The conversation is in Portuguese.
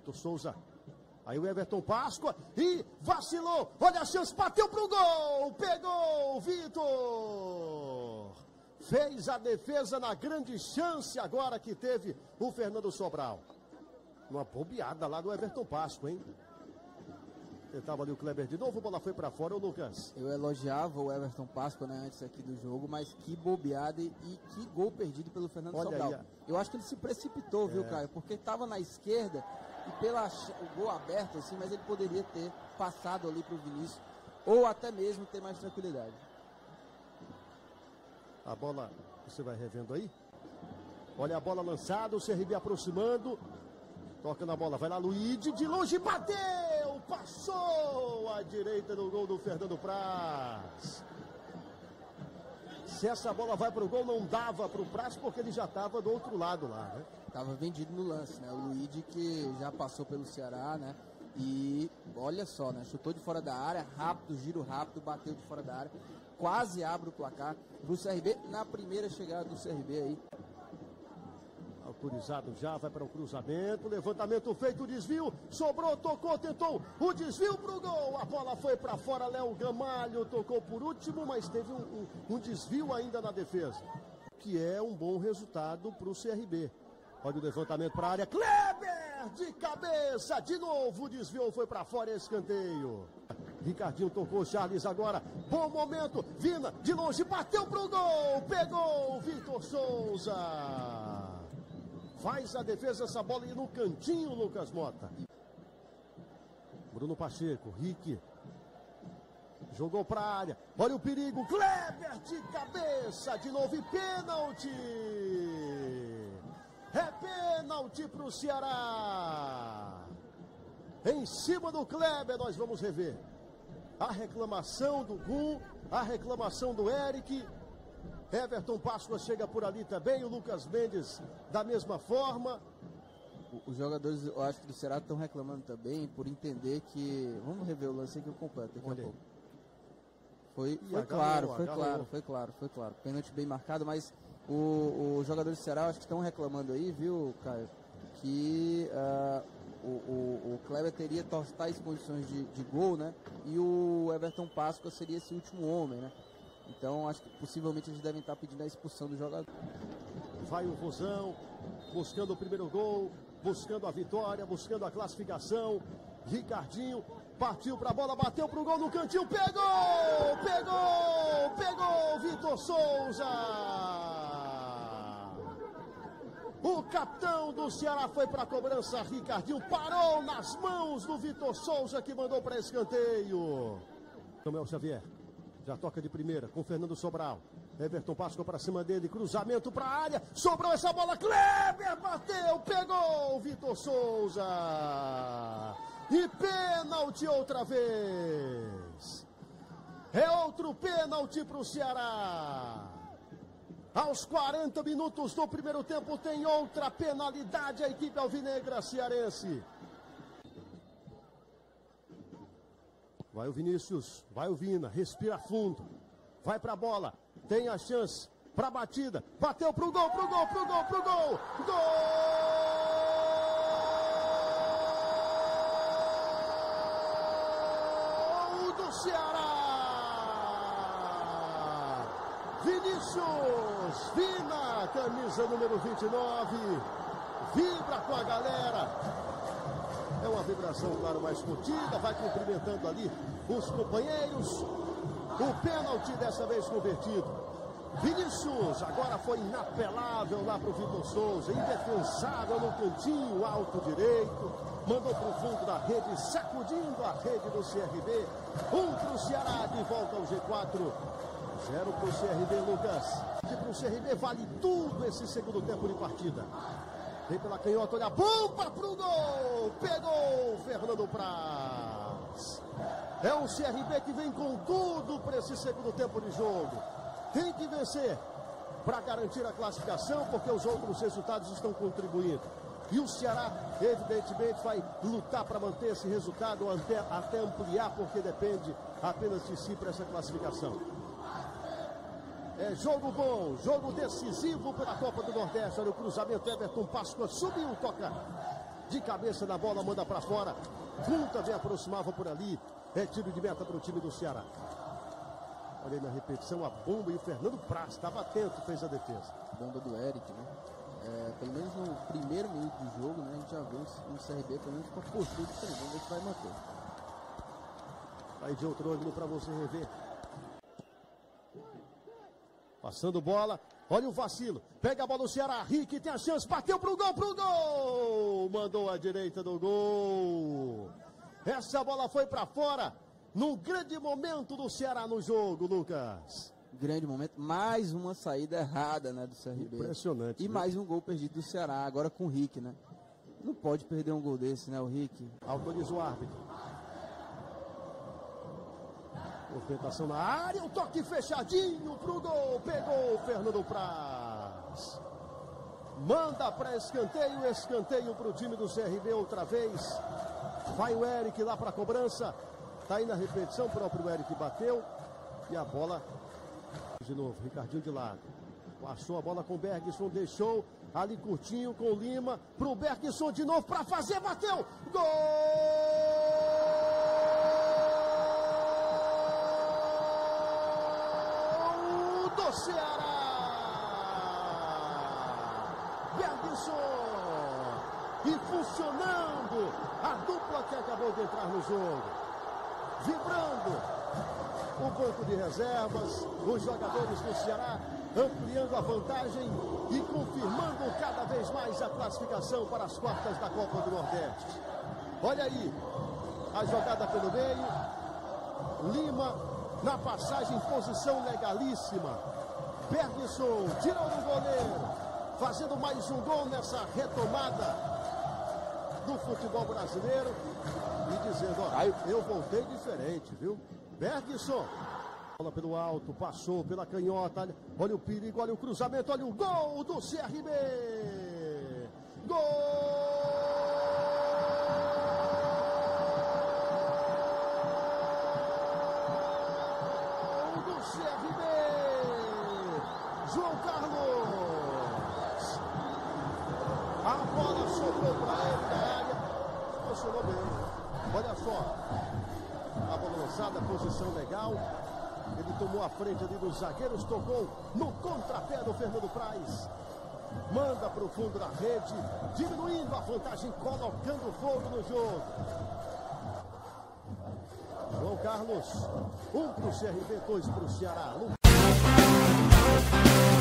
Vitor Souza. Aí o Everton Páscoa e vacilou. Olha a chance, bateu pro gol. Pegou o Vitor. Fez a defesa na grande chance agora que teve o Fernando Sobral. Uma bobeada lá do Everton Páscoa, hein? Tentava ali o Kleber de novo, a bola foi pra fora, o Lucas. Eu elogiava o Everton Páscoa, né, antes aqui do jogo, mas que bobeada e que gol perdido pelo Fernando Sobral. Aí, eu acho que ele se precipitou, viu, Caio? Porque estava na esquerda e o gol aberto, assim, mas ele poderia ter passado ali pro Vinícius ou até mesmo ter mais tranquilidade. A bola, você vai revendo aí? Olha a bola lançada, o CRB aproximando. Toca na bola, vai lá Luigi, de longe bateu, passou à direita no gol do Fernando Praz. Se essa bola vai pro gol, não dava pro Praz porque ele já estava do outro lado lá, né? Tava vendido no lance, né? O Luigi que já passou pelo Ceará, né? E olha só, né? Chutou de fora da área, rápido, giro rápido, bateu de fora da área. Quase abre o placar pro CRB na primeira chegada do CRB aí. Autorizado já, vai para o cruzamento, levantamento feito, desvio, sobrou, tocou, tentou, o desvio pro gol, a bola foi para fora, Léo Gamalho tocou por último, mas teve um desvio ainda na defesa, que é um bom resultado para o CRB. Olha o levantamento para a área, Kleber de cabeça, de novo, desviou, foi para fora, escanteio. Ricardinho tocou, Charles agora, bom momento, Vina, de longe, bateu pro gol, pegou o Vitor Souza. Faz a defesa, essa bola aí no cantinho, Lucas Mota. Bruno Pacheco, Rick. Jogou para a área. Olha o perigo, Kleber de cabeça, de novo, e pênalti. É pênalti para o Ceará. Em cima do Kleber, nós vamos rever. A reclamação do Gum, a reclamação do Eric. Everton Páscoa chega por ali também, o Lucas Mendes da mesma forma. Os jogadores, eu acho que do Ceará estão reclamando também por entender que... Vamos rever o lance aqui eu completo daqui a pouco. Foi claro. Pênalti bem marcado, mas os jogadores do Ceará, eu acho que estão reclamando aí, viu, Caio? Que o Kleber teria totais condições de gol, né? E o Everton Páscoa seria esse último homem, né? Então, acho que possivelmente eles devem estar pedindo a expulsão do jogador. Vai o Rosão, buscando o primeiro gol, buscando a vitória, buscando a classificação. Ricardinho partiu para a bola, bateu para o gol no cantinho, pegou! Vitor Souza! O capitão do Ceará foi para a cobrança, Ricardinho parou nas mãos do Vitor Souza que mandou para escanteio. Samuel Xavier. Já toca de primeira com Fernando Sobral. Everton Páscoa para cima dele, cruzamento para a área. Sobrou essa bola, Kleber bateu, pegou o Vitor Souza. E pênalti outra vez. É outro pênalti para o Ceará. Aos 40 minutos do primeiro tempo tem outra penalidade a equipe alvinegra cearense. Vai o Vinícius, vai o Vina, respira fundo, vai pra bola, tem a chance pra batida, bateu pro gol! Gol do Ceará! Vinícius, Vina, camisa número 29, vibra com a galera. É uma vibração, claro, mais contida, vai cumprimentando ali os companheiros. O pênalti dessa vez convertido. Vinícius agora foi inapelável lá para o Vitor Souza, indefensável no cantinho alto direito. Mandou para o fundo da rede, sacudindo a rede do CRB. 1 para o Ceará, de volta ao G4. 0 para o CRB, Lucas. E para o CRB vale tudo esse segundo tempo de partida. Vem pela canhota, olha a bomba pro gol! Pegou o Fernando Praz. É o CRB que vem com tudo para esse segundo tempo de jogo. Tem que vencer para garantir a classificação, porque os outros resultados estão contribuindo. E o Ceará, evidentemente, vai lutar para manter esse resultado até ampliar, porque depende apenas de si para essa classificação. É jogo bom, jogo decisivo pela Copa do Nordeste. Olha o cruzamento, Everton Páscoa subiu, toca de cabeça na bola, manda para fora. Punta vem aproximava por ali. É tiro de meta para o time do Ceará. Olha aí na repetição a bomba e o Fernando Praz estava atento, fez a defesa. Bomba do Eric, né? Pelo menos no primeiro minuto do jogo, né? A gente já viu um CRB pelo menos com a postura diferente. Vamos ver se vai manter. Aí de outro ângulo para você rever. Passando bola. Olha o vacilo. Pega a bola do Ceará. Rick tem a chance. Bateu pro gol. Mandou à direita do gol. Essa bola foi para fora. Num grande momento do Ceará no jogo, Lucas. Grande momento. Mais uma saída errada, né, do CRB. Impressionante. E né? mais um gol perdido do Ceará. Agora com o Rick, né? Não pode perder um gol desse, né, o Rick. Autoriza o árbitro. Movimentação na área, o toque fechadinho pro gol, pegou o Fernando Praz. Manda para escanteio, escanteio pro time do CRB outra vez. Vai o Eric lá para a cobrança. Tá aí na repetição, o próprio Eric bateu. E a bola, de novo, Ricardinho de lado. Passou a bola com o Bergson, deixou ali curtinho com o Lima. Pro Bergson de novo para fazer, bateu. Gol! Do Ceará, Bergson, e funcionando a dupla que acabou de entrar no jogo, vibrando o banco de reservas, os jogadores do Ceará ampliando a vantagem e confirmando cada vez mais a classificação para as quartas da Copa do Nordeste. Olha aí, a jogada pelo meio, Lima na passagem, posição legalíssima. Bergson tirou do goleiro, fazendo mais um gol nessa retomada do futebol brasileiro. E dizendo, ó, eu voltei diferente, viu? Bergson, bola pelo alto, passou pela canhota. Olha o perigo, olha o cruzamento, olha o gol do CRB. Gol! CRB, João Carlos, a bola sobrou para ele na área, funcionou bem, olha só, a bola lançada, posição legal, ele tomou a frente ali dos zagueiros, tocou no contrapé do Fernando Praz, manda para o fundo da rede, diminuindo a vantagem, colocando fogo no jogo. João Carlos, 1 para o CRB, 2 para o Ceará.